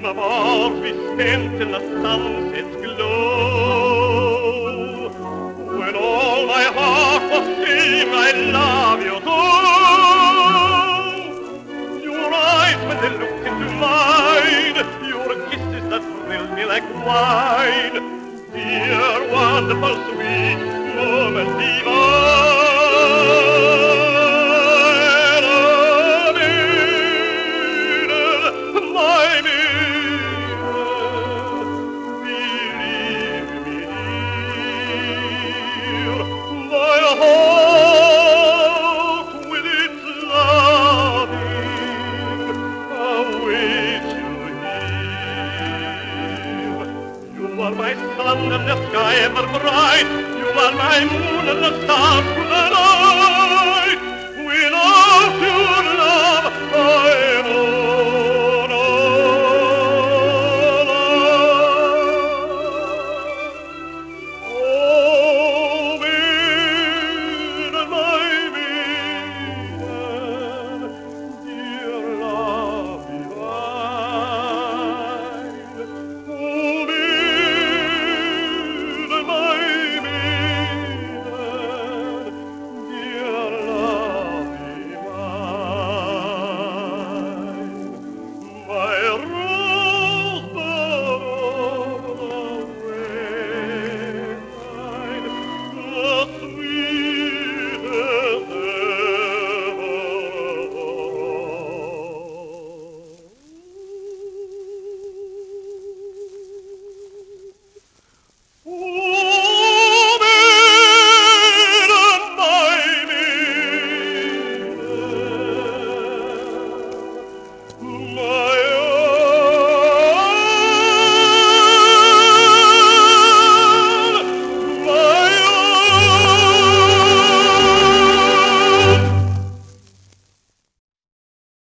dream of hours we spent in the sunset's glow, when all my heart was saying I love you so. Your eyes when they looked into mine, your kisses that thrilled me like wine, dear, wonderful, sweet moment divine. Sun and the sky ever bright, you are my moon and the stars through the night.